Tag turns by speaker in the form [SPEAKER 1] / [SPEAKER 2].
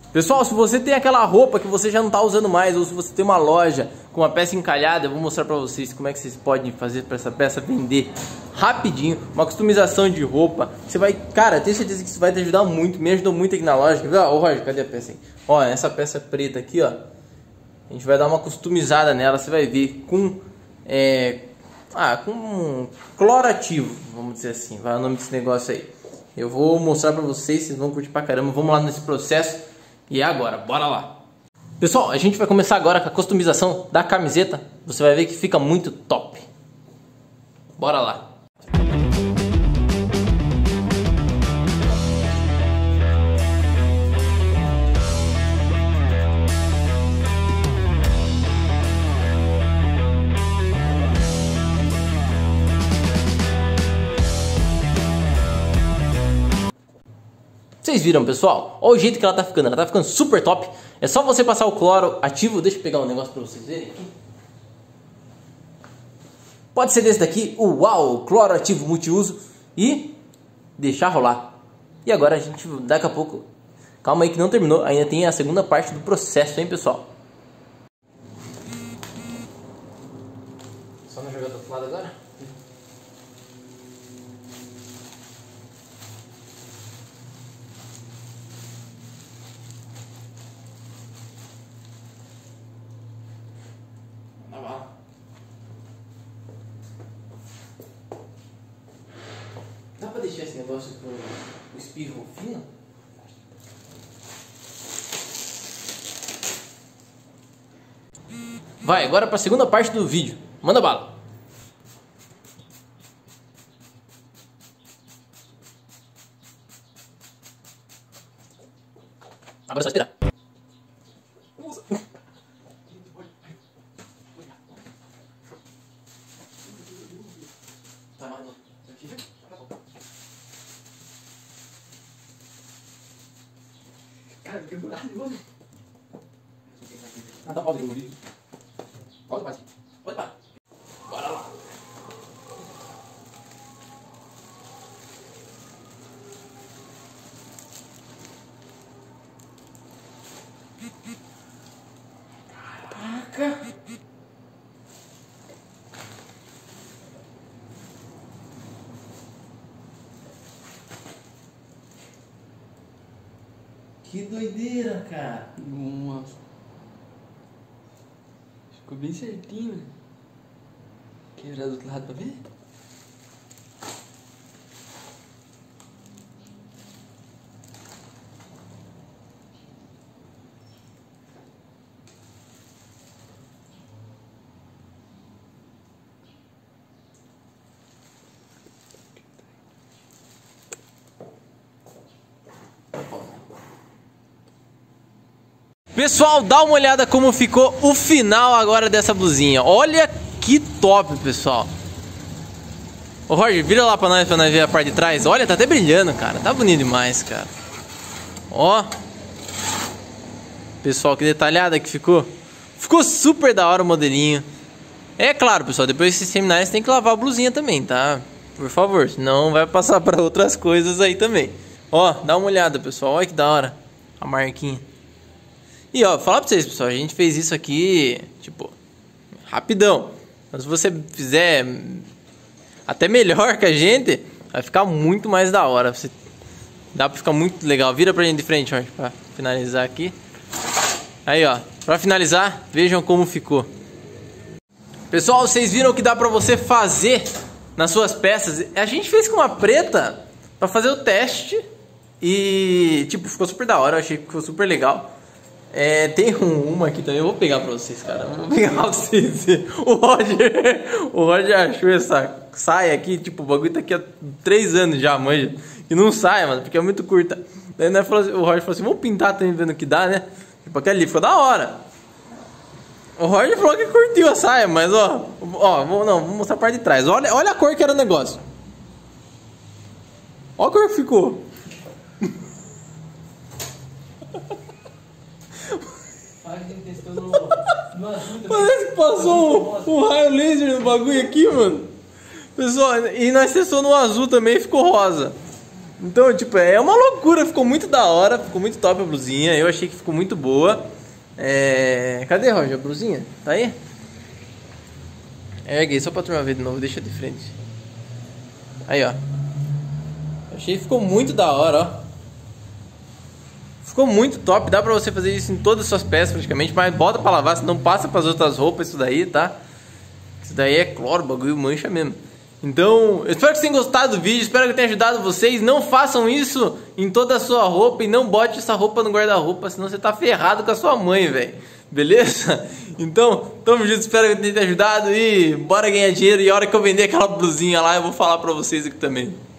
[SPEAKER 1] Pessoal, se você tem aquela roupa que você já não tá usando mais, ou se você tem uma loja com uma peça encalhada, eu vou mostrar pra vocês como é que vocês podem fazer pra essa peça vender rapidinho. Uma customização de roupa. Você vai, cara, eu tenho certeza que isso vai te ajudar muito. Me ajudou muito aqui na loja. Ô Roger, cadê a peça aí? Ó, essa peça preta aqui, ó. A gente vai dar uma customizada nela, você vai ver com com cloro ativo, vamos dizer assim, vai o nome desse negócio aí. Eu vou mostrar pra vocês, vocês vão curtir pra caramba. Vamos lá nesse processo. E é agora, bora lá. Pessoal, a gente vai começar agora com a customização da camiseta. Você vai ver que fica muito top. Bora lá. Vocês viram, pessoal? Olha o jeito que ela tá ficando super top. É só você passar o cloro ativo. Deixa eu pegar um negócio pra vocês verem aqui. Pode ser desse daqui, o Uau, cloro ativo multiuso. E deixar rolar. E agora a gente, daqui a pouco, calma aí que não terminou, ainda tem a segunda parte do processo, hein, pessoal? Só não jogar do outro lado agora. Dá pra deixar esse negócio com o espirro fino? Vai, agora pra segunda parte do vídeo. Manda bala. Agora é só esperar. Cara, que buraco, mano. Ah, tá pausa aí, pausa, pai. Pode parar. Bora lá. Caraca. Que doideira, cara.
[SPEAKER 2] Nossa. Ficou bem certinho, né? Quer virar do outro lado pra ver?
[SPEAKER 1] Pessoal, dá uma olhada como ficou o final agora dessa blusinha. Olha que top, pessoal. Ô Roger, vira lá pra nós ver a parte de trás. Olha, tá até brilhando, cara. Tá bonito demais, cara. Ó. Pessoal, que detalhada que ficou. Ficou super da hora o modelinho. É claro, pessoal, depois que vocês terminarem, você tem que lavar a blusinha também, tá? Por favor, senão vai passar pra outras coisas aí também. Ó, dá uma olhada, pessoal. Olha que da hora a marquinha. E ó, falar pra vocês, pessoal, a gente fez isso aqui, tipo, rapidão. Mas se você fizer até melhor que a gente, vai ficar muito mais da hora. Dá pra ficar muito legal. Vira pra gente de frente, ó, pra finalizar aqui. Aí, ó, pra finalizar, vejam como ficou. Pessoal, vocês viram que dá pra você fazer nas suas peças. A gente fez com uma preta pra fazer o teste. E, tipo, ficou super da hora, eu achei que ficou super legal. Tem uma aqui também, eu vou pegar pra vocês, cara. Vou pegar pra vocês. O Roger achou essa saia aqui, tipo, o bagulho tá aqui há 3 anos já, manja. E não sai, mano, porque é muito curta. Daí o Roger falou assim, vamos pintar também, vendo o que dá, né? Tipo, aquele ali ficou da hora. O Roger falou que curtiu a saia, mas vou mostrar a parte de trás. Olha a cor que era o negócio. Olha a cor que ficou. Parece que passou um raio laser no bagulho aqui, mano. Pessoal, e nós testou no azul também, ficou rosa. Então, tipo, é uma loucura. Ficou muito da hora, ficou muito top a blusinha. Eu achei que ficou muito boa. Cadê, Roger, a blusinha? Tá aí? Ergue aí, só pra turma ver de novo, deixa de frente. Aí, ó. Achei que ficou muito da hora, ó. Ficou muito top, dá pra você fazer isso em todas as suas peças praticamente. Mas bota pra lavar, senão passa pras outras roupas isso daí, tá? Isso daí é cloro, bagulho mancha mesmo. Então, eu espero que vocês tenham gostado do vídeo, espero que tenha ajudado vocês. Não façam isso em toda a sua roupa e não bote essa roupa no guarda-roupa, senão você tá ferrado com a sua mãe, velho. Beleza? Então, tamo junto, espero que tenha ajudado e bora ganhar dinheiro. E a hora que eu vender aquela blusinha lá, eu vou falar pra vocês aqui também.